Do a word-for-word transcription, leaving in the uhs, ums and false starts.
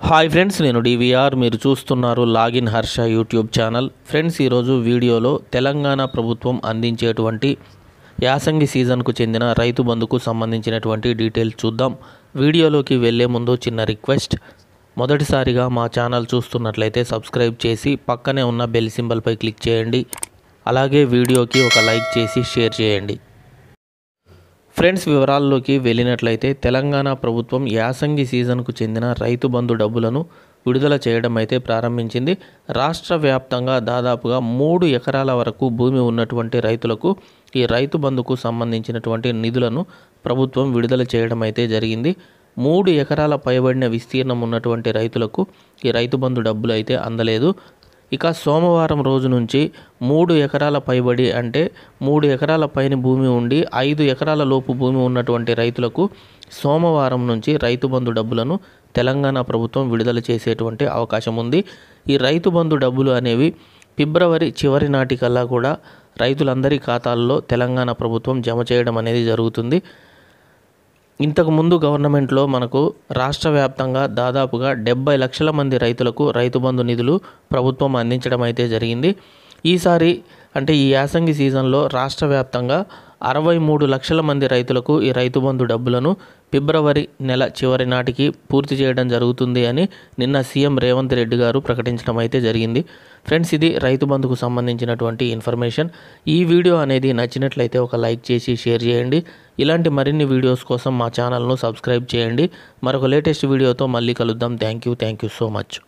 Hi friends, నేను D V R. మీరు చూస్తున్నారు login Harsha YouTube channel. Friends, ఈరోజు వీడియోలో తెలంగాణ ప్రభుత్వం అందించేటువంటి యాసంగి సీజన్కు చెందిన రైతు బంధుకు సంబంధించినటువంటి డీటెయిల్స్ చూద్దాం. వీడియోలోకి వెళ్ళే ముందు చిన్న రిక్వెస్ట్, మొదటిసారిగా మా ఛానల్ చూస్తున్నట్లయితే సబ్స్క్రైబ్ చేసి పక్కనే ఉన్న బెల్ సింబల్పై క్లిక్ చేయండి. అలాగే వీడియోకి ఒక లైక్ చేసి షేర్ చేయండి. ఫ్రెండ్స్, వివరాల్లోకి వెళ్ళినట్లయితే తెలంగాణ ప్రభుత్వం యాసంగి సీజన్కు చెందిన రైతు బంధు డబ్బులను విడుదల చేయడం అయితే ప్రారంభించింది. రాష్ట్ర వ్యాప్తంగా దాదాపుగా మూడు ఎకరాల వరకు భూమి ఉన్నటువంటి రైతులకు ఈ రైతు బంధుకు సంబంధించినటువంటి నిధులను ప్రభుత్వం విడుదల చేయడం అయితే జరిగింది. మూడు ఎకరాల పైబడిన విస్తీర్ణం ఉన్నటువంటి రైతులకు ఈ రైతు బంధు డబ్బులు అయితే అందలేదు. ఇక సోమవారం రోజు నుంచి మూడు ఎకరాల పైబడి అంటే మూడు ఎకరాల పైన భూమి ఉండి ఐదు ఎకరాల లోపు భూమి ఉన్నటువంటి రైతులకు సోమవారం నుంచి రైతు బంధు డబ్బులను తెలంగాణ ప్రభుత్వం విడుదల చేసేటువంటి అవకాశం ఉంది. ఈ రైతు బంధు డబ్బులు అనేవి ఫిబ్రవరి చివరి నాటికల్లా కూడా రైతులందరి ఖాతాల్లో తెలంగాణ ప్రభుత్వం జమ చేయడం అనేది జరుగుతుంది. ఇంతకుముందు గవర్నమెంట్లో మనకు రాష్ట్ర వ్యాప్తంగా దాదాపుగా డెబ్బై లక్షల మంది రైతులకు రైతు బంధు నిధులు ప్రభుత్వం అందించడం అయితే జరిగింది. ఈసారి అంటే ఈ యాసంగి సీజన్లో రాష్ట్ర వ్యాప్తంగా అరవై మూడు లక్షల మంది రైతులకు ఈ రైతు బంధు డబ్బులను ఫిబ్రవరి నెల చివరి నాటికి పూర్తి చేయడం జరుగుతుంది అని నిన్న సీఎం రేవంత్ రెడ్డి గారు ప్రకటించడం అయితే జరిగింది. ఫ్రెండ్స్, ఇది రైతు బంధుకు సంబంధించినటువంటి ఇన్ఫర్మేషన్. ఈ వీడియో అనేది నచ్చినట్లయితే ఒక లైక్ చేసి షేర్ చేయండి. ఇలాంటి మరిన్ని వీడియోస్ కోసం మా ఛానల్ను సబ్స్క్రైబ్ చేయండి. మరొక లేటెస్ట్ వీడియోతో మళ్ళీ కలుద్దాం. Thank you thank you so much.